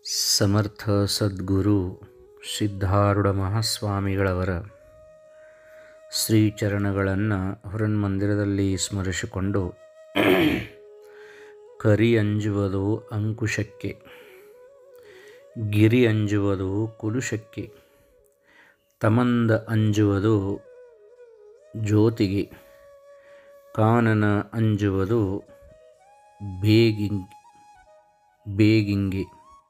ಸಮರ್ಥ ಸದ್ಗುರು ಸಿದ್ಧಾರೂಢ ಮಹಾಸ್ವಾಮಿಗಳವರ ಶ್ರೀಚರಣಗಳನ್ನು ಹೊರನ್ಮಂದಿರದಲ್ಲಿ ಸ್ಮರಿಸಿಕೊಂಡು ಕರಿ ಅಂಜುವುದು ಅಂಕುಶಕ್ಕೆ, ಗಿರಿ ಅಂಜುವುದು ಕುಲುಶಕ್ಕೆ, ತಮಂದ ಅಂಜುವುದು ಜ್ಯೋತಿಗೆ, ಕಾನನ ಅಂಜುವುದು ಬೇಗಿಂಗೆ,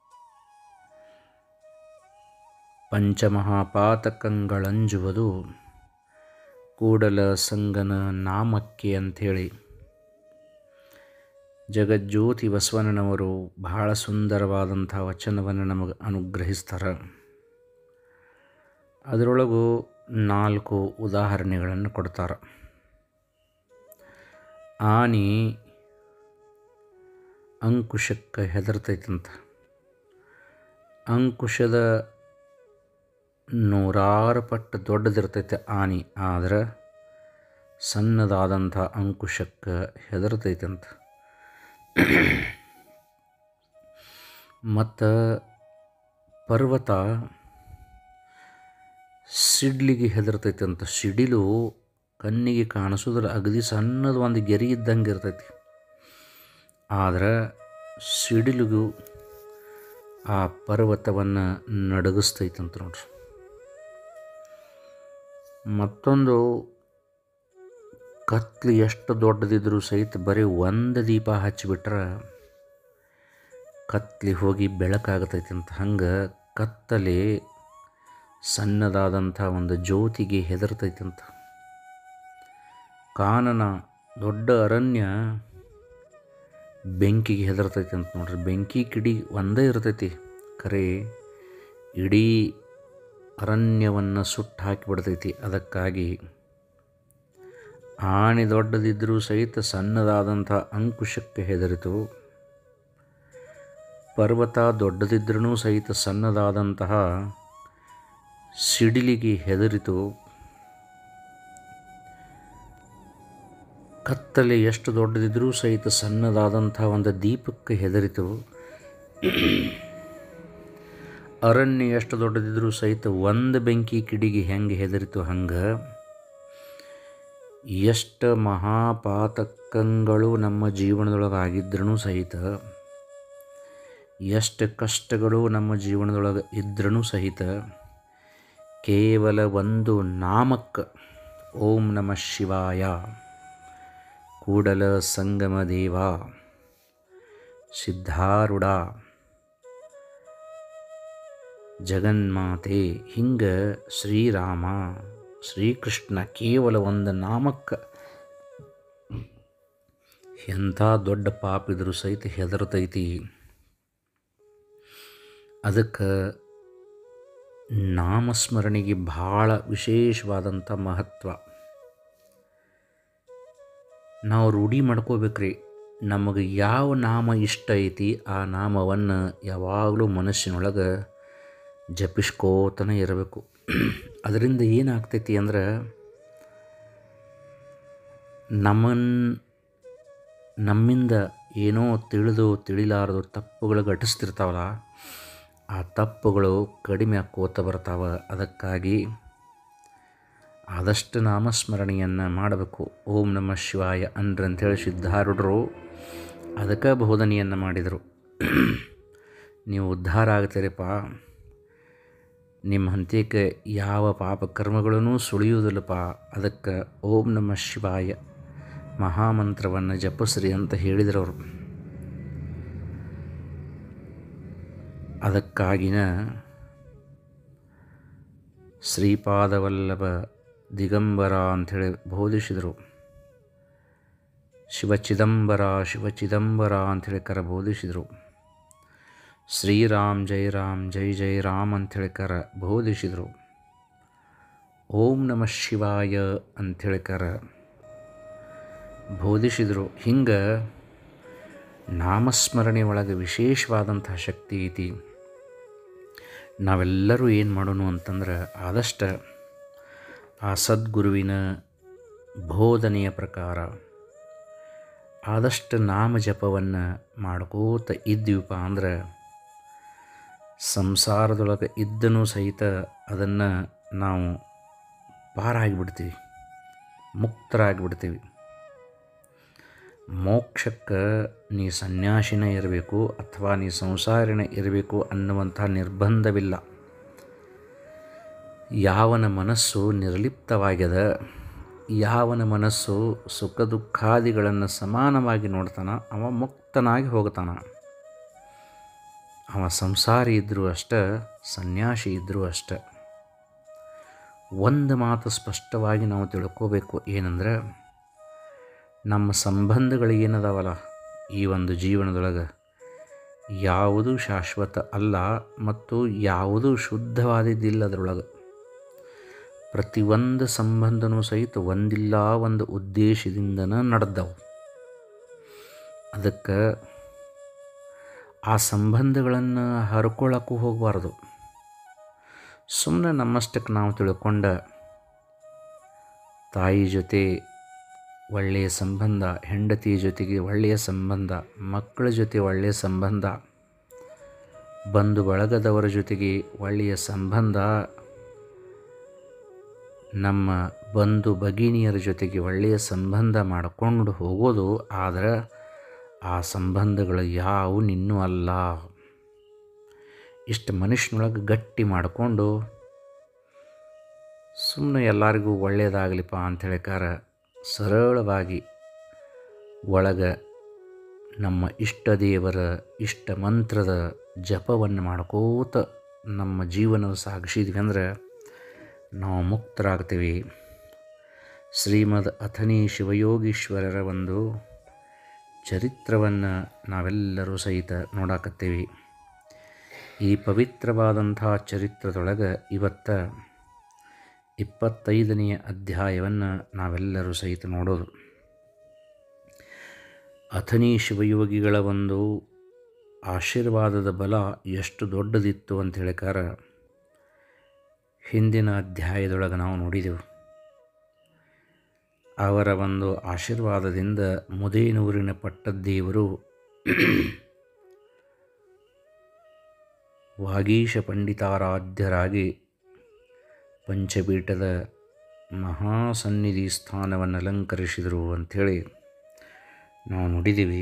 ಪಂಚಮಹಾಪಾತಕಗಳಂಜುವುದು ಕೂಡಲ ಸಂಗನ ನಾಮಕ್ಕೆ ಅಂಥೇಳಿ ಜಗಜ್ಯೋತಿ ಬಸವಣ್ಣನವರು ಬಹಳ ಸುಂದರವಾದಂಥ ವಚನವನ್ನು ನಮಗೆ ಅನುಗ್ರಹಿಸ್ತಾರೆ. ಅದರೊಳಗೂ 4 ಉದಾಹರಣೆಗಳನ್ನು ಕೊಡ್ತಾರೆ. ಆನೆ ಅಂಕುಶಕ್ಕೆ ಹೆದರ್ತೈತಂತ. ಅಂಕುಶದ 100 ಪಟ್ಟು ದೊಡ್ಡದಿರ್ತೈತೆ ಆನೆ, ಆದರೆ ಸಣ್ಣದಾದಂಥ ಅಂಕುಶಕ್ಕೆ ಹೆದರ್ತೈತಂತ. ಮತ್ತು ಪರ್ವತ ಸಿಡ್ಲಿಗೆ ಹೆದರ್ತೈತಂತ. ಸಿಡಿಲು ಕಣ್ಣಿಗೆ ಕಾಣಿಸೋದಿಲ್ಲ, ಅಗದಿ ಸಣ್ಣದು ಒಂದು ಗೆರೆ ಇದ್ದಂಗೆ ಇರ್ತೈತಿ. ಆದರೆ ಸಿಡಿಲಿಗೂ ಆ ಪರ್ವತವನ್ನು ನಡಗಿಸ್ತೈತಂತ ನೋಡ್ರಿ. ಮತ್ತೊಂದು, ಕತ್ಲಿ ಎಷ್ಟು ದೊಡ್ಡದಿದ್ರೂ ಸಹಿತ ಬರೀ ಒಂದು ದೀಪ ಹಚ್ಚಿಬಿಟ್ರೆ ಕತ್ಲಿ ಹೋಗಿ ಬೆಳಕಾಗತೈತಂತ. ಹಂಗೆ ಕತ್ತಲೆ ಸಣ್ಣದಾದಂಥ ಒಂದು ಜ್ಯೋತಿಗೆ ಹೆದರ್ತೈತಂತ. ಕಾನನ ದೊಡ್ಡ ಅರಣ್ಯ ಬೆಂಕಿಗೆ ಹೆದರ್ತೈತಂತ ನೋಡ್ರಿ. ಬೆಂಕಿ ಕಿಡಿ ಒಂದೇ ಇರ್ತೈತಿ, ಖರೆ ಇಡೀ ಅರಣ್ಯವನ್ನು ಸುಟ್ಟು ಹಾಕಿಬಿಡ್ತೈತಿ. ಅದಕ್ಕಾಗಿ ಆನೆ ದೊಡ್ಡದಿದ್ದರೂ ಸಹಿತ ಸಣ್ಣದಾದಂಥ ಅಂಕುಶಕ್ಕೆ ಹೆದರಿತು, ಪರ್ವತ ದೊಡ್ಡದಿದ್ರೂ ಸಹಿತ ಸಣ್ಣದಾದಂತಹ ಸಿಡಿಲಿಗೆ ಹೆದರಿತು, ಕತ್ತಲೆ ಎಷ್ಟು ದೊಡ್ಡದಿದ್ರೂ ಸಹಿತ ಸಣ್ಣದಾದಂಥ ಒಂದು ದೀಪಕ್ಕೆ ಹೆದರಿತು, ಅರಣ್ಯ ಎಷ್ಟು ದೊಡ್ಡದಿದ್ರೂ ಸಹಿತ ಒಂದು ಬೆಂಕಿ ಕಿಡಿಗೆ ಹೆಂಗೆ ಹೆದರಿತು, ಹಂಗೆ ಎಷ್ಟು ಮಹಾಪಾತಕಗಳು ನಮ್ಮ ಜೀವನದೊಳಗೆ ಆಗಿದ್ರೂ ಸಹಿತ, ಎಷ್ಟು ಕಷ್ಟಗಳು ನಮ್ಮ ಜೀವನದೊಳಗೆ ಇದ್ರೂ ಸಹಿತ, ಕೇವಲ ಒಂದು ನಾಮಕ್ಕೆ ಓಂ ನಮಃ ಶಿವಾಯ, ಕೂಡಲ ಸಂಗಮ ದೇವ, ಸಿದ್ಧಾರೂಢ, ಜಗನ್ಮಾತೆ, ಹಿಂಗೆ ಶ್ರೀರಾಮ, ಶ್ರೀಕೃಷ್ಣ, ಕೇವಲ ಒಂದು ನಾಮಕ್ಕೆ ಎಂಥ ದೊಡ್ಡ ಪಾಪ ಇದ್ರೂ ಸಹಿತ ಹೆದರ್ತೈತಿ. ಅದಕ್ಕೆ ನಾಮಸ್ಮರಣೆಗೆ ಭಾಳ ವಿಶೇಷವಾದಂಥ ಮಹತ್ವ. ನಾವು ರೂಢಿ ಮಾಡ್ಕೋಬೇಕ್ರಿ. ನಮಗೆ ಯಾವ ನಾಮ ಇಷ್ಟ ಐತಿ ಆ ನಾಮವನ್ನು ಯಾವಾಗಲೂ ಮನಸ್ಸಿನೊಳಗೆ ಜಪಿಸ್ಕೋತನೇ ಇರಬೇಕು. ಅದರಿಂದ ಏನಾಗ್ತೈತಿ ಅಂದ್ರೆ, ನಮ್ಮಿಂದ ಏನೋ ತಿಳಿಲಾರದು ತಪ್ಪುಗಳು ಘಟಿಸ್ತಿರ್ತಾವಲ್ಲ, ಆ ತಪ್ಪುಗಳು ಕಡಿಮೆ ಆಕ್ಕೋತ ಬರ್ತಾವೆ. ಅದಕ್ಕಾಗಿ ಆದಷ್ಟು ನಾಮಸ್ಮರಣೆಯನ್ನು ಮಾಡಬೇಕು. ಓಂ ನಮಃ ಶಿವಾಯ ಅಂದ್ರಂಥೇಳಿ ಸಿದ್ಧಾರೂಢರು ಅದಕ್ಕೆ ಬೋಧನೆಯನ್ನು ಮಾಡಿದರು. ನೀವು ಉದ್ಧಾರ ಆಗ್ತೀರಪ್ಪ, ನಿಮ್ಮ ಹಂತಕ್ಕೆ ಯಾವ ಪಾಪ ಕರ್ಮಗಳೂ ಸುಳಿಯುವುದಿಲ್ಲಪ್ಪ, ಅದಕ್ಕೆ ಓಂ ನಮಃ ಶಿವಾಯ ಮಹಾಮಂತ್ರವನ್ನು ಜಪಿಸ್ರಿ ಅಂತ ಹೇಳಿದ್ರವರು. ಅದಕ್ಕಾಗಿನ ಶ್ರೀಪಾದವಲ್ಲಭ ದಿಗಂಬರ ಅಂಥೇಳಿ ಬೋಧಿಸಿದರು. ಶಿವಚಿದಂಬರ ಅಂಥೇಳಿ ಬೋಧಿಸಿದರು. ಶ್ರೀರಾಮ್ ಜೈ ರಾಮ್ ಜೈ ಜೈ ರಾಮ್ ಅಂಥೇಳಿ ಬೋಧಿಸಿದರು. ಓಂ ನಮಃ ಶಿವಾಯ ಅಂಥೇಳಿ ಬೋಧಿಸಿದರು. ಹಿಂಗೆ ನಾಮಸ್ಮರಣೆ ಒಳಗೆ ವಿಶೇಷವಾದಂಥ ಶಕ್ತಿ ಐತಿ. ನಾವೆಲ್ಲರೂ ಏನು ಮಾಡೋಣ ಅಂತಂದ್ರೆ, ಆದಷ್ಟು ಆ ಸದ್ಗುರುವಿನ ಬೋಧನೆಯ ಪ್ರಕಾರ ಆದಷ್ಟು ನಾಮ ಜಪವನ್ನು ಮಾಡ್ಕೋತ ಇದ್ದೀವಪ್ಪ ಅಂದ್ರೆ ಸಂಸಾರದೊಳಗೆ ಇದ್ದನೂ ಸಹಿತ ಅದನ್ನು ನಾವು ಪಾರಾಗಿಬಿಡ್ತೀವಿ, ಮುಕ್ತರಾಗಿಬಿಡ್ತೀವಿ. ಮೋಕ್ಷಕ್ಕೆ ನೀ ಸನ್ಯಾಸಿನೇ ಇರಬೇಕು ಅಥವಾ ನೀ ಸಂಸಾರಿನೇ ಇರಬೇಕು ಅನ್ನುವಂಥ ನಿರ್ಬಂಧವಿಲ್ಲ. ಯಾವನ ಮನಸ್ಸು ನಿರ್ಲಿಪ್ತವಾಗ್ಯದ, ಯಾವನ ಮನಸ್ಸು ಸುಖ ದುಃಖಾದಿಗಳನ್ನು ಸಮಾನವಾಗಿ ನೋಡ್ತಾನೆ, ಅವ ಮುಕ್ತನಾಗಿ ಹೋಗ್ತಾನೆ. ಅವ ಸಂಸಾರಿ ಇದ್ದರೂ ಅಷ್ಟೇ, ಸನ್ಯಾಸಿ ಇದ್ದರೂ ಅಷ್ಟೆ. ಒಂದು ಮಾತು ಸ್ಪಷ್ಟವಾಗಿ ನಾವು ತಿಳ್ಕೋಬೇಕು, ಏನಂದ್ರೆ ನಮ್ಮ ಸಂಬಂಧಗಳು ಏನದಾವಲ್ಲ ಈ ಒಂದು ಜೀವನದೊಳಗೆ ಯಾವುದೂ ಶಾಶ್ವತ ಅಲ್ಲ ಮತ್ತು ಯಾವುದೂ ಶುದ್ಧವಾದಿದ್ದಿಲ್ಲ. ಅದರೊಳಗೆ ಪ್ರತಿಯೊಂದು ಸಂಬಂಧನೂ ಸಹಿತ ಒಂದಿಲ್ಲ ಒಂದು ಉದ್ದೇಶದಿಂದನೇ ನಡೆದವು. ಅದಕ್ಕೆ ಆ ಸಂಬಂಧಗಳನ್ನು ಹರ್ಕೊಳ್ಳೋಕ್ಕೂ ಹೋಗಬಾರ್ದು. ಸುಮ್ಮನೆ ನಮ್ಮಷ್ಟಕ್ಕೆ ನಾವು ತಿಳ್ಕೊಂಡ ತಾಯಿ ಜೊತೆ ಒಳ್ಳೆಯ ಸಂಬಂಧ, ಹೆಂಡತಿ ಜೊತೆಗೆ ಒಳ್ಳೆಯ ಸಂಬಂಧ, ಮಕ್ಕಳ ಜೊತೆ ಒಳ್ಳೆಯ ಸಂಬಂಧ, ಬಂಧು ಬಳಗದವರ ಜೊತೆಗೆ ಒಳ್ಳೆಯ ಸಂಬಂಧ, ನಮ್ಮ ಬಂಧು ಭಗಿನಿಯರ ಜೊತೆಗೆ ಒಳ್ಳೆಯ ಸಂಬಂಧ ಮಾಡಿಕೊಂಡು ಹೋಗೋದು. ಆದರೆ ಆ ಸಂಬಂಧಗಳು ಯಾವುವು ನಿನ್ನೂ ಅಲ್ಲ. ಇಷ್ಟು ಮನುಷ್ಯನೊಳಗೆ ಗಟ್ಟಿ ಮಾಡಿಕೊಂಡು ಸುಮ್ಮನೆ ಎಲ್ಲರಿಗೂ ಒಳ್ಳೆಯದಾಗಲಿಪ್ಪ ಅಂಥೇಳಿಕಾರ ಸರಳವಾಗಿ ಒಳಗೆ ನಮ್ಮ ಇಷ್ಟ ದೇವರ ಇಷ್ಟ ಮಂತ್ರದ ಜಪವನ್ನು ಮಾಡ್ಕೋತ ನಮ್ಮ ಜೀವನ ಸಾಗಿಸಿದ್ವಿ ಅಂದರೆ ನಾವು ಮುಕ್ತರಾಗ್ತೀವಿ. ಶ್ರೀಮದ್ ಅಥಣಿ ಶಿವಯೋಗೀಶ್ವರರ ಒಂದು ಚರಿತ್ರವನ್ನು ನಾವೆಲ್ಲರೂ ಸಹಿತ ನೋಡಾಕತ್ತೀವಿ. ಈ ಪವಿತ್ರವಾದಂಥ ಚರಿತ್ರದೊಳಗೆ ಇವತ್ತು 25ನೆಯ ಅಧ್ಯಾಯವನ್ನು ನಾವೆಲ್ಲರೂ ಸಹಿತ ನೋಡೋದು. ಅಥಣಿ ಶಿವಯೋಗಿಗಳ ಒಂದು ಆಶೀರ್ವಾದದ ಬಲ ಎಷ್ಟು ದೊಡ್ಡದಿತ್ತು ಅಂತ ಹೇಳಿಕಾರ ಹಿಂದಿನ ಅಧ್ಯಾಯದೊಳಗೆ ನಾವು ನೋಡಿದೆವು. ಅವರ ಒಂದು ಆಶೀರ್ವಾದದಿಂದ ಮುದೇನೂರಿನ ಪಟ್ಟದ್ದೇವರು ವಾಗೀಶ ಪಂಡಿತಾರಾಧ್ಯರಾಗಿ ಪಂಚಪೀಠದ ಮಹಾಸನ್ನಿಧಿ ಸ್ಥಾನವನ್ನು ಅಲಂಕರಿಸಿದರು ಅಂಥೇಳಿ ನಾವು ನೋಡಿದ್ದೀವಿ.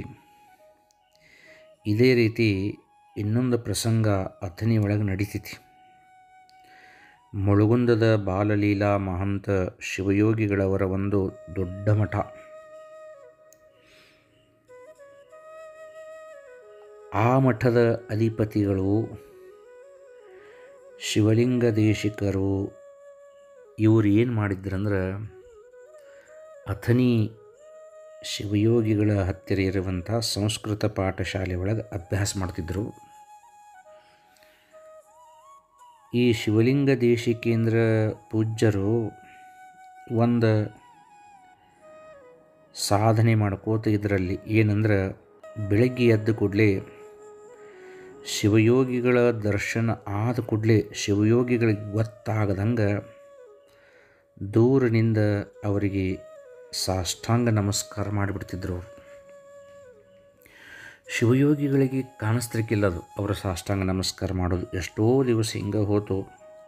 ಇದೇ ರೀತಿ ಇನ್ನೊಂದು ಪ್ರಸಂಗ ಅಥಣಿ ಒಳಗೆ ನಡೀತೈತಿ. ಮುಳುಗುಂದದ ಬಾಲಲೀಲಾ ಮಹಂತ ಶಿವಯೋಗಿಗಳವರ ಒಂದು ದೊಡ್ಡ ಮಠ. ಆ ಮಠದ ಅಧಿಪತಿಗಳು ಶಿವಲಿಂಗ ದೇಶಿಕರು. ಇವರು ಏನು ಮಾಡಿದ್ರಂದ್ರೆ ಅಥಣಿ ಶಿವಯೋಗಿಗಳ ಹತ್ತಿರ ಇರುವಂಥ ಸಂಸ್ಕೃತ ಪಾಠಶಾಲೆ ಒಳಗೆ ಅಭ್ಯಾಸ ಮಾಡ್ತಿದ್ದರು. ಈ ಶಿವಲಿಂಗ ದೇಶಿಕೇಂದ್ರ ಪೂಜ್ಯರು ಒಂದು ಸಾಧನೆ ಮಾಡ್ಕೋತ ಇದರಲ್ಲಿ ಏನಂದ್ರೆ ಬೆಳಗ್ಗೆ ಎದ್ದ ಕೂಡಲೇ ಶಿವಯೋಗಿಗಳ ದರ್ಶನ ಆದ ಕೂಡಲೇ ಶಿವಯೋಗಿಗಳಿಗೆ ಗೊತ್ತಾಗದಂಗೆ ದೂರನಿಂದ ಅವರಿಗೆ ಸಾಷ್ಟಾಂಗ ನಮಸ್ಕಾರ ಮಾಡಿಬಿಡ್ತಿದ್ರು. ಶಿವಯೋಗಿಗಳಿಗೆ ಕಾಣಿಸ್ತಿರ್ಕಿಲ್ಲ ಅದು ಅವರ ಸಾಷ್ಟಾಂಗ ನಮಸ್ಕಾರ ಮಾಡೋದು. ಎಷ್ಟೋ ದಿವಸ ಹಿಂಗೆ ಹೋತು.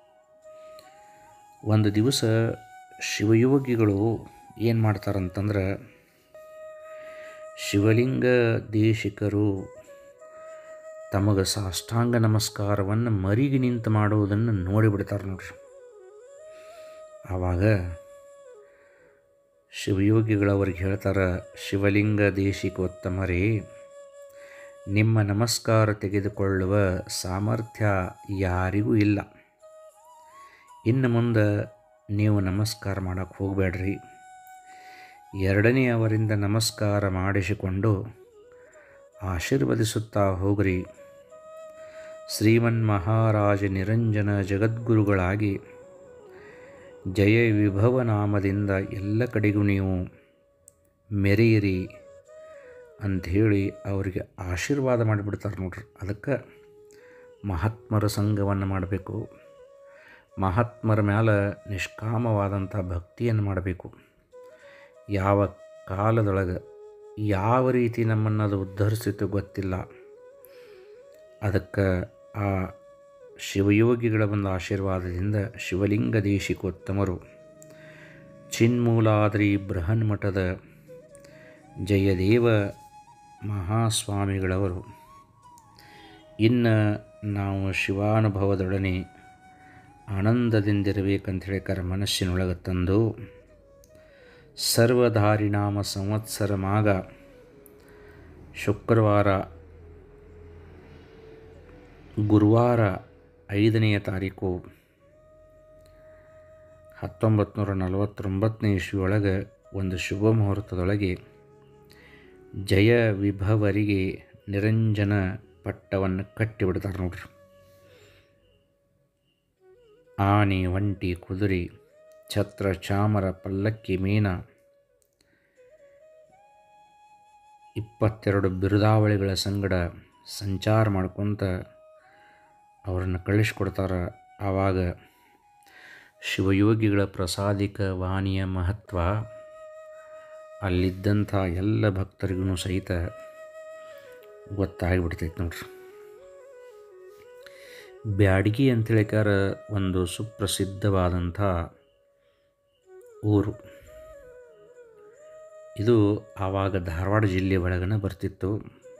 ಒಂದು ದಿವಸ ಶಿವಯೋಗಿಗಳು ಏನು ಮಾಡ್ತಾರಂತಂದ್ರೆ ಶಿವಲಿಂಗ ದೇಶಿಕರು ತಮಗೆ ಸಾಷ್ಟಾಂಗ ನಮಸ್ಕಾರವನ್ನು ಮರಿಗೆ ನಿಂತು ಮಾಡುವುದನ್ನು ನೋಡಿಬಿಡ್ತಾರೆ ನೋಡ್ರಿ. ಆವಾಗ ಶಿವಯೋಗಿಗಳವ್ರಿಗೆ ಹೇಳ್ತಾರೆ, ಶಿವಲಿಂಗ ದೇಶಿಕೋತ್ತಮರೇ, ನಿಮ್ಮ ನಮಸ್ಕಾರ ತೆಗೆದುಕೊಳ್ಳುವ ಸಾಮರ್ಥ್ಯ ಯಾರಿಗೂ ಇಲ್ಲ. ಇನ್ನು ಮುಂದೆ ನೀವು ನಮಸ್ಕಾರ ಮಾಡೋಕ್ಕೆ ಹೋಗಬೇಡ್ರಿ. ಎರಡನೇ ಅವರಿಂದ ನಮಸ್ಕಾರ ಮಾಡಿಸಿಕೊಂಡು ಆಶೀರ್ವದಿಸುತ್ತಾ ಹೋಗ್ರಿ. ಶ್ರೀಮನ್ಮಹಾರಾಜ ನಿರಂಜನ ಜಗದ್ಗುರುಗಳಾಗಿ ಜಯ ವಿಭವ ನಾಮದಿಂದ ಎಲ್ಲ ಕಡೆಗೂ ನೀವು ಮೆರೆಯಿರಿ ಅಂಥೇಳಿ ಅವರಿಗೆ ಆಶೀರ್ವಾದ ಮಾಡಿಬಿಡ್ತಾರೆ ನೋಡ್ರಿ. ಅದಕ್ಕೆ ಮಹಾತ್ಮರ ಸಂಘವನ್ನು ಮಾಡಬೇಕು. ಮಹಾತ್ಮರ ಮೇಲೆ ನಿಷ್ಕಾಮವಾದಂಥ ಭಕ್ತಿಯನ್ನು ಮಾಡಬೇಕು. ಯಾವ ಕಾಲದೊಳಗೆ ಯಾವ ರೀತಿ ನಮ್ಮನ್ನು ಅದು ಉದ್ಧರಿಸಿತು ಗೊತ್ತಿಲ್ಲ. ಅದಕ್ಕೆ ಆ ಶಿವಯೋಗಿಗಳ ಒಂದು ಆಶೀರ್ವಾದದಿಂದ ಶಿವಲಿಂಗ ದೇಶಿಕೋತ್ತಮರು ಚಿನ್ಮೂಲಾದ್ರಿ ಬೃಹನ್ಮಠದ ಜಯದೇವ ಮಹಾಸ್ವಾಮಿಗಳವರು ಇನ್ನು ನಾವು ಶಿವಾನುಭವದೊಡನೆ ಆನಂದದಿಂದಿರಬೇಕಂತ ಹೇಳಿಕಾರ ಮನಸ್ಸಿನೊಳಗೆ ತಂದು ಸರ್ವಧಾರಿನಾಮ ಸಂವತ್ಸರ ಮಾಘ ಶುಕ್ರವಾರ ಗುರುವಾರ 5ನೇ ತಾರೀಕು 1949 ಇಸ್ವಿಯೊಳಗೆ ಒಂದು ಶುಭ ಮುಹೂರ್ತದೊಳಗೆ ಜಯ ವಿಭವರಿಗೆ ನಿರಂಜನ ಪಟ್ಟವನ್ನು ಕಟ್ಟಿಬಿಡ್ತಾರೆ ನೋಡ್ರಿ. ಆನೆ, ಒಂಟಿ, ಕುದುರೆ, ಛತ್ರ, ಚಾಮರ, ಪಲ್ಲಕ್ಕಿ, ಮೀನ 22 ಬಿರುದಾವಳಿಗಳ ಸಂಗಡ ಸಂಚಾರ ಮಾಡ್ಕೊತ ಅವರನ್ನು ಕಳಿಸ್ಕೊಡ್ತಾರೆ. ಆವಾಗ ಶಿವಯೋಗಿಗಳ ಪ್ರಸಾದಿಕ ವಾಣಿಯ ಮಹತ್ವ ಅಲ್ಲಿದ್ದಂಥ ಎಲ್ಲ ಭಕ್ತರಿಗೂ ಸಹಿತ ಗೊತ್ತಾಗಿಬಿಡ್ತೈತೆ ನೋಡ್ರಿ. ಬ್ಯಾಡಗಿ ಅಂತೇಳಿಕಾರ ಒಂದು ಸುಪ್ರಸಿದ್ಧವಾದಂಥ ಊರು. ಇದು ಆವಾಗ ಧಾರವಾಡ ಜಿಲ್ಲೆ ಒಳಗನ ಬರ್ತಿತ್ತು.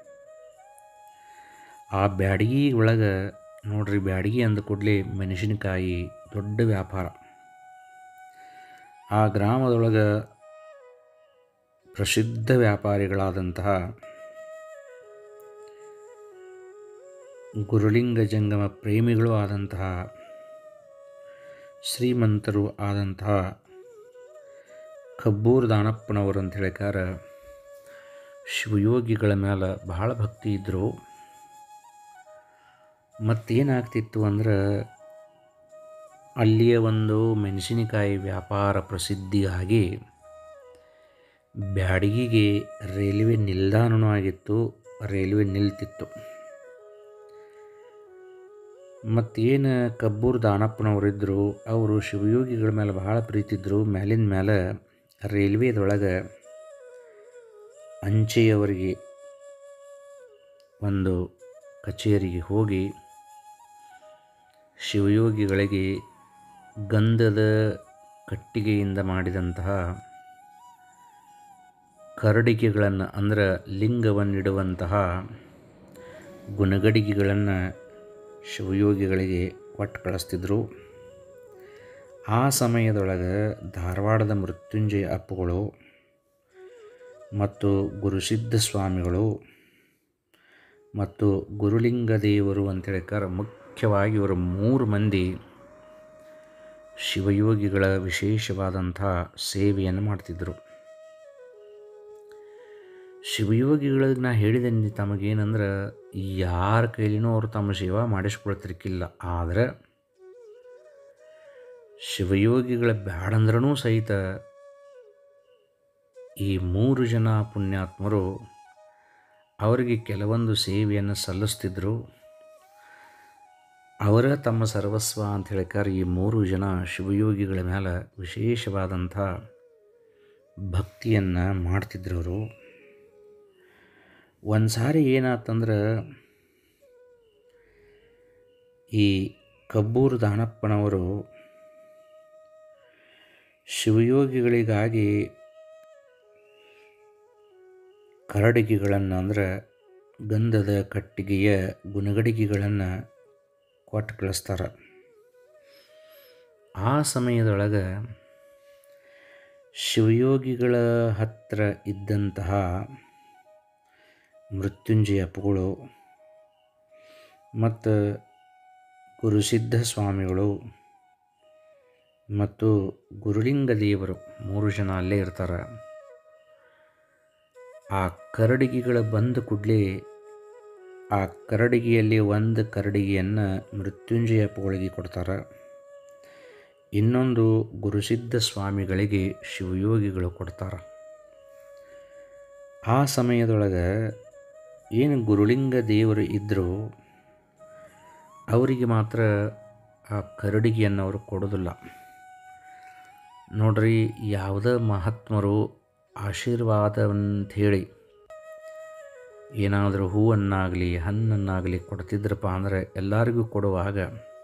ಆ ಬ್ಯಾಡಗಿ ಒಳಗೆ ನೋಡ್ರಿ, ಬ್ಯಾಡಗಿ ಅಂದ ಕೂಡಲೇ ಮೆಣಸಿನಕಾಯಿ ದೊಡ್ಡ ವ್ಯಾಪಾರ. ಆ ಗ್ರಾಮದೊಳಗೆ ಪ್ರಸಿದ್ಧ ವ್ಯಾಪಾರಿಗಳಾದಂತಹ ಗುರುಲಿಂಗ ಜಂಗಮ ಪ್ರೇಮಿಗಳು ಆದಂತಹ ಶ್ರೀಮಂತರು ಆದಂತಹ ಕಬ್ಬೂರು ದಾನಪ್ಪನವರು ಅಂತ ಹೇಳಿಕಾರ ಶಿವಯೋಗಿಗಳ ಮೇಲೆ ಬಹಳ ಭಕ್ತಿ ಇದ್ದರು. ಮತ್ತೇನಾಗ್ತಿತ್ತು ಅಂದ್ರೆ ಅಲ್ಲಿಯ ಒಂದು ಮೆಣಸಿನಕಾಯಿ ವ್ಯಾಪಾರ ಪ್ರಸಿದ್ಧಿಯಾಗಿ ಬ್ಯಾಡಗಿಗೆ ರೈಲ್ವೆ ನಿಲ್ದಾಣವೂ ಆಗಿತ್ತು, ರೈಲ್ವೆ ನಿಲ್ತಿತ್ತು. ಮತ್ತೇನು ಕಬ್ಬೂರು ದಾನಪ್ಪನವರಿದ್ದರು, ಅವರು ಶಿವಯೋಗಿಗಳ ಮೇಲೆ ಬಹಳ ಪ್ರೀತಿದ್ರು. ಮೇಲಿನ ಮೇಲೆ ರೈಲ್ವೆದೊಳಗೆ ಅಂಚೆಯವರಿಗೆ ಒಂದು ಕಚೇರಿಗೆ ಹೋಗಿ ಶಿವಯೋಗಿಗಳಿಗೆ ಗಂಧದ ಕಟ್ಟಿಗೆಯಿಂದ ಮಾಡಿದಂತಹ ಕರಡಿಗೆಗಳನ್ನು ಅಂದರೆ ಲಿಂಗವನ್ನಿಡುವಂತಹ ಗುಣಗಡಿಗೆಗಳನ್ನು ಶಿವಯೋಗಿಗಳಿಗೆ ಕೊಟ್ಟು ಕಳಿಸ್ತಿದ್ರು. ಆ ಸಮಯದೊಳಗೆ ಧಾರವಾಡದ ಮೃತ್ಯುಂಜಯ ಅಪ್ಪುಗಳು ಮತ್ತು ಗುರುಸಿದ್ಧ ಸ್ವಾಮಿಗಳು ಮತ್ತು ಗುರುಲಿಂಗ ದೇವರು ಅಂತೇಳಿಕಾರ ಮುಖ್ಯವಾಗಿ ಇವರು 3 ಮಂದಿ ಶಿವಯೋಗಿಗಳ ವಿಶೇಷವಾದಂಥ ಸೇವೆಯನ್ನು ಮಾಡ್ತಿದ್ದರು. ಶಿವಯೋಗಿಗಳಿಗೆ ನಾ ಹೇಳಿದೆ ತಮಗೇನಂದ್ರೆ ಯಾರ ಕೈಲಿನೂ ಅವರು ತಮ್ಮ ಸೇವಾ ಮಾಡಿಸ್ಕೊಳ್ತಿರ್ಕಿಲ್ಲ. ಆದರೆ ಶಿವಯೋಗಿಗಳ ಬ್ಯಾಡಂದ್ರೂ ಸಹಿತ ಈ 3 ಜನ ಪುಣ್ಯಾತ್ಮರು ಅವರಿಗೆ ಕೆಲವೊಂದು ಸೇವೆಯನ್ನು ಸಲ್ಲಿಸ್ತಿದ್ರು. ಅವರ ತಮ್ಮ ಸರ್ವಸ್ವ ಅಂತ ಹೇಳಿಕಾರ ಈ 3 ಜನ ಶಿವಯೋಗಿಗಳ ಮೇಲೆ ವಿಶೇಷವಾದಂಥ ಭಕ್ತಿಯನ್ನು ಮಾಡ್ತಿದ್ರು. ಅವರು ಒಂದು ಸಾರಿ ಏನಾತಂದ್ರೆ ಈ ಕಬ್ಬೂರು ದಾನಪ್ಪನವರು ಶಿವಯೋಗಿಗಳಿಗಾಗಿ ಕರಡಿಗೆಗಳನ್ನು ಅಂದರೆ ಗಂಧದ ಕಟ್ಟಿಗೆಯ ಗುಣಗಡಿಗೆಗಳನ್ನು ಕೊಟ್ಟು ಕಳಿಸ್ತಾರೆ. ಆ ಸಮಯದೊಳಗೆ ಶಿವಯೋಗಿಗಳ ಹತ್ತಿರ ಇದ್ದಂತಹ ಮೃತ್ಯುಂಜಯ ಅಪ್ಪುಗಳು ಮತ್ತು ಗುರುಸಿದ್ಧ ಸ್ವಾಮಿಗಳು ಮತ್ತು ಗುರುಲಿಂಗ ದೇವರು 3 ಜನ ಅಲ್ಲೇ ಇರ್ತಾರೆ. ಆ ಕರಡಿಗೆಗಳು ಬಂದ ಕೂಡಲೇ ಆ ಕರಡಿಗೆಯಲ್ಲಿ ಒಂದು ಕರಡಿಗೆಯನ್ನು ಮೃತ್ಯುಂಜಯ ಅಪ್ಪುಗಳಿಗೆ ಕೊಡ್ತಾರೆ, ಇನ್ನೊಂದು ಗುರುಸಿದ್ಧ ಸ್ವಾಮಿಗಳಿಗೆ ಶಿವಯೋಗಿಗಳು ಕೊಡ್ತಾರೆ. ಆ ಸಮಯದೊಳಗೆ ಏನು ಗುರುಲಿಂಗ ದೇವರು ಇದ್ದರು ಅವರಿಗೆ ಮಾತ್ರ ಆ ಕರಡಿಗೆಯನ್ನು ಅವರು ಕೊಡೋದಿಲ್ಲ. ನೋಡ್ರಿ, ಯಾವುದೇ ಮಹಾತ್ಮರು ಆಶೀರ್ವಾದ ಅಂಥೇಳಿ ಏನಾದರೂ ಹೂವನ್ನಾಗಲಿ ಹಣ್ಣನ್ನಾಗಲಿ ಕೊಡ್ತಿದ್ರಪ್ಪ ಅಂದರೆ ಎಲ್ಲರಿಗೂ ಕೊಡುವಾಗ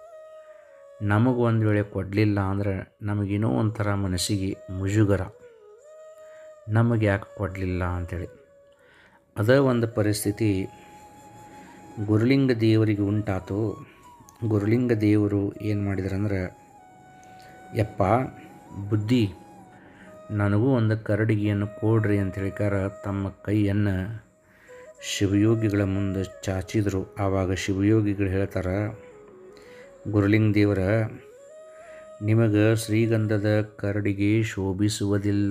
ನಮಗೆ ಒಂದು ವೇಳೆ ಕೊಡಲಿಲ್ಲ ಅಂದ್ರೆ ನಮಗೇನೋ ಒಂಥರ ಮನಸ್ಸಿಗೆ ಮುಜುಗರ, ನಮಗೆ ಯಾಕೆ ಕೊಡಲಿಲ್ಲ ಅಂಥೇಳಿ. ಅದೇ ಒಂದು ಪರಿಸ್ಥಿತಿ ಗುರುಲಿಂಗ ದೇವರಿಗೆ ಉಂಟಾತು. ಗುರುಲಿಂಗ ದೇವರು ಏನು ಮಾಡಿದ್ರಂದ್ರೆ, ಯಪ್ಪ ಬುದ್ಧಿ ನನಗೂ ಒಂದು ಕರಡಿಗೆಯನ್ನು ಕೊಡ್ರಿ ಅಂತ ಹೇಳಿಕಾರ ತಮ್ಮ ಕೈಯನ್ನು ಶಿವಯೋಗಿಗಳ ಮುಂದೆ ಚಾಚಿದರು. ಆವಾಗ ಶಿವಯೋಗಿಗಳು ಹೇಳ್ತಾರೆ, ಗುರುಲಿಂಗ ದೇವರ, ನಿಮಗೆ ಶ್ರೀಗಂಧದ ಕರಡಿಗೆ ಶೋಭಿಸುವುದಿಲ್ಲ,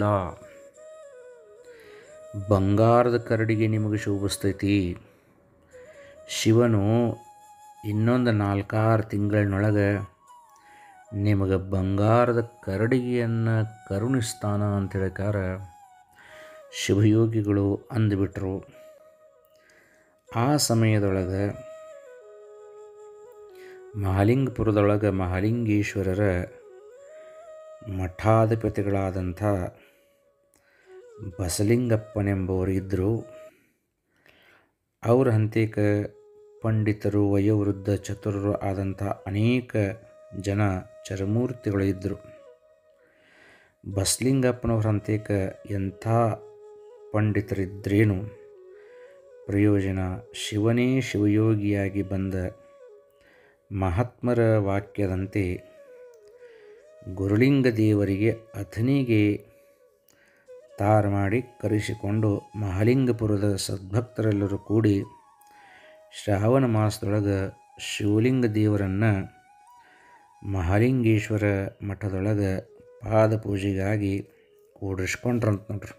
ಬಂಗಾರದ ಕರಡಿಗೆ ನಿಮಗೆ ಶೋಭಿಸ್ತೈತಿ. ಶಿವನು ಇನ್ನೊಂದು 4-6 ತಿಂಗಳಿನೊಳಗೆ ನಿಮಗೆ ಬಂಗಾರದ ಕರಡಿಗೆಯನ್ನು ಕರುಣಿಸ್ತಾನ ಅಂತ ಹೇಳಿಕಾರ ಶಿವಯೋಗಿಗಳು ಅಂದುಬಿಟ್ರು. ಆ ಸಮಯದೊಳಗೆ ಮಹಾಲಿಂಗಪುರದೊಳಗೆ ಮಹಾಲಿಂಗೇಶ್ವರರ ಮಠಾಧಿಪತಿಗಳಾದಂಥ ಬಸಲಿಂಗಪ್ಪನೆಂಬವರು ಇದ್ದರು. ಅವರ ಹಂತೇಕ ಪಂಡಿತರು, ವಯೋವೃದ್ಧ, ಚತುರರು ಆದಂಥ ಅನೇಕ ಜನ ಚರಮೂರ್ತಿಗಳು ಇದ್ದರು. ಬಸಲಿಂಗಪ್ಪನವ್ರ ಹಂತೇಕ ಎಂಥ ಪಂಡಿತರಿದ್ರೇನು ಪ್ರಯೋಜನ. ಶಿವನೇ ಶಿವಯೋಗಿಯಾಗಿ ಬಂದ ಮಹಾತ್ಮರ ವಾಕ್ಯದಂತೆ ಗುರುಲಿಂಗ ದೇವರಿಗೆ ಅಥಣಿಗೆ ತಾರು ಮಾಡಿ ಕರೆಸಿಕೊಂಡು ಮಹಾಲಿಂಗಪುರದ ಸದ್ಭಕ್ತರೆಲ್ಲರೂ ಕೂಡಿ ಶ್ರಾವಣ ಮಾಸದೊಳಗೆ ಶಿವಲಿಂಗ ದೇವರನ್ನು ಮಹಾಲಿಂಗೇಶ್ವರ ಮಠದೊಳಗೆ ಪಾದಪೂಜೆಗಾಗಿ ಕೂಡಿಸ್ಕೊಂಡ್ರಂತ ನೋಡ್ರಿ.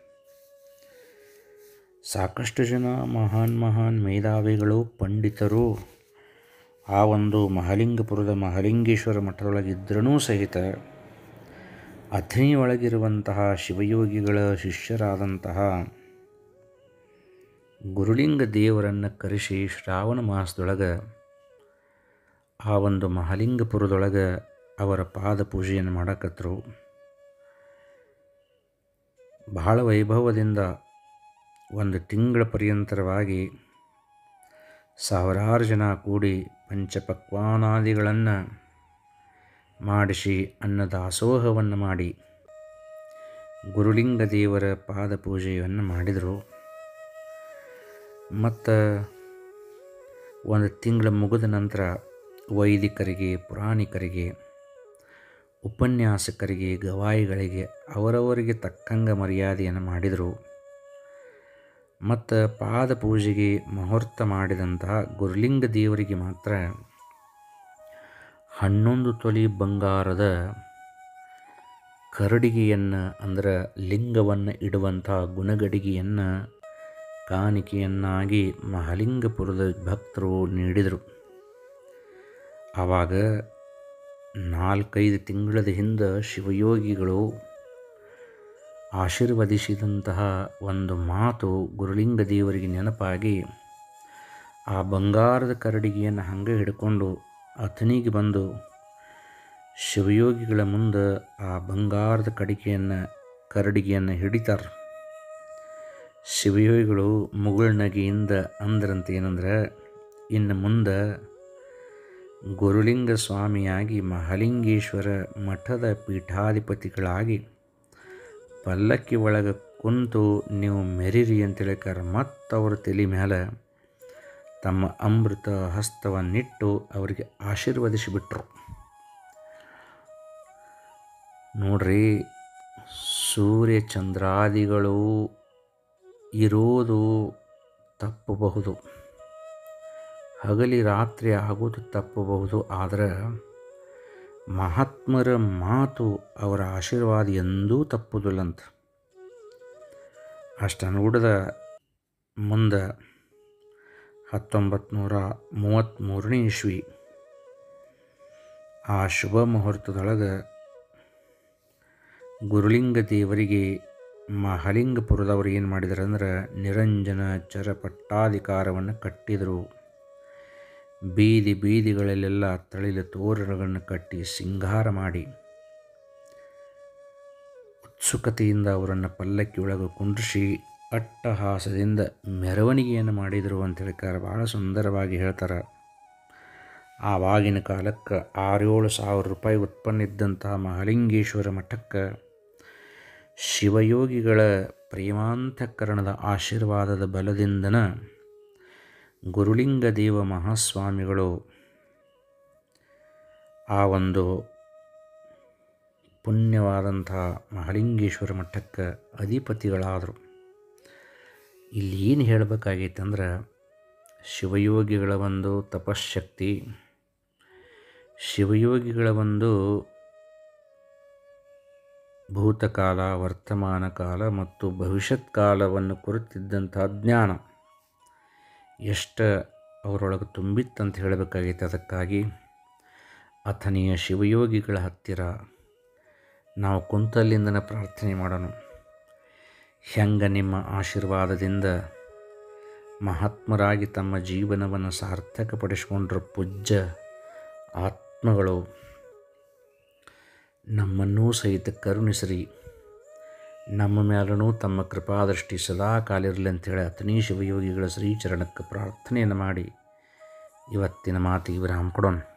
ಸಾಕಷ್ಟು ಜನ ಮಹಾನ್ ಮೇಧಾವಿಗಳು, ಪಂಡಿತರು ಆ ಒಂದು ಮಹಾಲಿಂಗಪುರದ ಮಹಾಲಿಂಗೇಶ್ವರ ಮಠದೊಳಗಿದ್ರೂ ಸಹಿತ ಅಥಣಿ ಒಳಗಿರುವಂತಹ ಶಿವಯೋಗಿಗಳ ಶಿಷ್ಯರಾದಂತಹ ಗುರುಲಿಂಗ ದೇವರನ್ನು ಕರೆಸಿ ಶ್ರಾವಣ ಮಾಸದೊಳಗೆ ಆ ಒಂದು ಮಹಾಲಿಂಗಪುರದೊಳಗೆ ಅವರ ಪಾದ ಪೂಜೆಯನ್ನು ಮಾಡಕತ್ತರು. ಬಹಳ ವೈಭವದಿಂದ 1 ತಿಂಗಳ ಪರ್ಯಂತರವಾಗಿ ಸಾವಿರಾರು ಜನ ಕೂಡಿ ಪಂಚಪಕ್ವಾನಾದಿಗಳನ್ನು ಮಾಡಿಸಿ ಅನ್ನದಾಸೋಹವನ್ನು ಮಾಡಿ ಗುರುಲಿಂಗ ದೇವರ ಪಾದ ಪೂಜೆಯನ್ನು ಮಾಡಿದರು. ಮತ್ತು 1 ತಿಂಗಳ ಮುಗಿದ ನಂತರ ವೈದಿಕರಿಗೆ, ಪುರಾಣಿಕರಿಗೆ, ಉಪನ್ಯಾಸಕರಿಗೆ, ಗವಾಯಿಗಳಿಗೆ ಅವರವರಿಗೆ ತಕ್ಕಂಗೆ ಮರ್ಯಾದೆಯನ್ನು ಮಾಡಿದರು. ಮತ್ತು ಪಾದ ಪೂಜೆಗೆ ಮುಹೂರ್ತ ಮಾಡಿದಂತಹ ಗುರುಲಿಂಗ ದೇವರಿಗೆ ಮಾತ್ರ 11 ತೊಲೆ ಬಂಗಾರದ ಕರಡಿಗೆಯನ್ನು, ಅಂದರೆ ಲಿಂಗವನ್ನು ಇಡುವಂಥ ಗುಣಗಡಿಗೆಯನ್ನು ಕಾಣಿಕೆಯನ್ನಾಗಿ ಮಹಾಲಿಂಗಪುರದ ಭಕ್ತರು ನೀಡಿದರು. ಆವಾಗ 4-5 ತಿಂಗಳದ ಹಿಂದೆ ಶಿವಯೋಗಿಗಳು ಆಶೀರ್ವದಿಸಿದಂತಹ ಒಂದು ಮಾತು ಗುರುಲಿಂಗ ದೇವರಿಗೆ ನೆನಪಾಗಿ ಆ ಬಂಗಾರದ ಕರಡಿಗೆಯನ್ನು ಹಾಗೆ ಹಿಡ್ಕೊಂಡು ಅಥಣಿಗೆ ಬಂದು ಶಿವಯೋಗಿಗಳ ಮುಂದೆ ಆ ಬಂಗಾರದ ಕರಡಿಗೆಯನ್ನು ಹಿಡಿತಾರೆ. ಶಿವಯೋಗಿಗಳು ಮುಗುಳ್ನಗೆಯಿಂದ ಅಂದ್ರಂತೆ ಏನಂದ್ರೆ, ಇನ್ನು ಮುಂದೆ ಗುರುಲಿಂಗ ಸ್ವಾಮಿಯಾಗಿ ಮಹಾಲಿಂಗೇಶ್ವರ ಮಠದ ಪೀಠಾಧಿಪತಿಗಳಾಗಿ ಪಲ್ಲಕ್ಕಿ ಒಳಗೆ ಕುಂತು ನೀವು ಮೆರಿರಿ ಅಂತೇಳಿಕಾರ ಮತ್ತು ಅವರ ತಲೆ ಮೇಲೆ ತಮ್ಮ ಅಮೃತ ಹಸ್ತವನ್ನಿಟ್ಟು ಅವರಿಗೆ ಆಶೀರ್ವದಿಸಿಬಿಟ್ರು. ನೋಡ್ರಿ, ಸೂರ್ಯ ಚಂದ್ರಾದಿಗಳು ಇರೋದು ತಪ್ಪಬಹುದು, ಹಗಲಿ ರಾತ್ರಿ ಆಗೋದು ತಪ್ಪಬಹುದು, ಆದರೆ ಮಹಾತ್ಮರ ಮಾತು, ಅವರ ಆಶೀರ್ವಾದ ಎಂದೂ ತಪ್ಪುವುದಿಲ್ಲಂತ. ಅಷ್ಟು ನೋಡಿದ ಮುಂದೆ 1933ನೇ ಇಸ್ವಿ ಆ ಶುಭ ಮುಹೂರ್ತದೊಳಗೆ ಗುರುಲಿಂಗ ದೇವರಿಗೆ ಮಹಾಲಿಂಗಪುರದವರು ಏನು ಮಾಡಿದ್ರು ಅಂದ್ರೆ ನಿರಂಜನ ಚರಪಟ್ಟಾಧಿಕಾರವನ್ನು ಕಟ್ಟಿದರು. ಬೀದಿಗಳಲ್ಲೆಲ್ಲ ತಳಿಲ ತೋರಣಗಳನ್ನು ಕಟ್ಟಿ ಸಿಂಗಾರ ಮಾಡಿ ಉತ್ಸುಕತೆಯಿಂದ ಅವರನ್ನು ಪಲ್ಲಕ್ಕಿ ಒಳಗೆ ಕುಂಡ್ರಿಸಿ ಅಟ್ಟಹಾಸದಿಂದ ಮೆರವಣಿಗೆಯನ್ನು ಮಾಡಿದರು ಅಂತ ಹೇಳ್ತಾರೆ. ಭಾಳ ಸುಂದರವಾಗಿ ಹೇಳ್ತಾರೆ. ಆವಾಗಿನ ಕಾಲಕ್ಕೆ 6-7 ಸಾವಿರ ರೂಪಾಯಿ ಉತ್ಪನ್ನ ಇದ್ದಂಥ ಮಹಾಲಿಂಗೇಶ್ವರ ಮಠಕ್ಕೆ ಶಿವಯೋಗಿಗಳ ಪ್ರೇಮಾಂತಃಕರಣದ ಆಶೀರ್ವಾದದ ಬಲದಿಂದನ ಗುರುಲಿಂಗದೇವ ಮಹಾಸ್ವಾಮಿಗಳು ಆ ಒಂದು ಪುಣ್ಯವಾದಂಥ ಮಹಾಲಿಂಗೇಶ್ವರ ಮಠಕ್ಕೆ ಅಧಿಪತಿಗಳಾದರು. ಇಲ್ಲಿ ಏನು ಹೇಳಬೇಕಾಗೈತೆ ಅಂದ್ರೆ, ಶಿವಯೋಗಿಗಳ ಒಂದು ತಪಶ್ಶಕ್ತಿ, ಶಿವಯೋಗಿಗಳ ಒಂದು ಭೂತಕಾಲ, ವರ್ತಮಾನ ಕಾಲ ಮತ್ತು ಭವಿಷ್ಯತ್ ಕಾಲವನ್ನು ಕುರಿತಿದ್ದಂಥ ಜ್ಞಾನ ಎಷ್ಟು ಅವರೊಳಗೆ ತುಂಬಿತ್ತಂತ ಹೇಳಬೇಕಾಗೈತೆ. ಅದಕ್ಕಾಗಿ ಅಥನಿಯ ಶಿವಯೋಗಿಗಳ ಹತ್ತಿರ ನಾವು ಕುಂತಲ್ಲಿಂದನೇ ಪ್ರಾರ್ಥನೆ ಮಾಡೋಣ. ಹೆಂಗೆ ನಿಮ್ಮ ಆಶೀರ್ವಾದದಿಂದ ಮಹಾತ್ಮರಾಗಿ ತಮ್ಮ ಜೀವನವನ್ನು ಸಾರ್ಥಕಪಡಿಸಿಕೊಂಡ್ರ ಪೂಜ್ಯ ಆತ್ಮಗಳು ನಮ್ಮನ್ನೂ ಸಹಿತ ಕರುಣಿಸ್ರಿ, ನಮ್ಮ ಮೇಲೂ ತಮ್ಮ ಕೃಪಾದೃಷ್ಟಿ ಸದಾ ಕಾಲಿರಲಿ ಅಂಥೇಳಿ ಅಥನಿ ಶಿವಯೋಗಿಗಳ ಶ್ರೀಚರಣಕ್ಕೆ ಪ್ರಾರ್ಥನೆಯನ್ನು ಮಾಡಿ ಇವತ್ತಿನ ಮಾತಿಗೆ ವಿರಾಮ ಕೊಡೋಣ.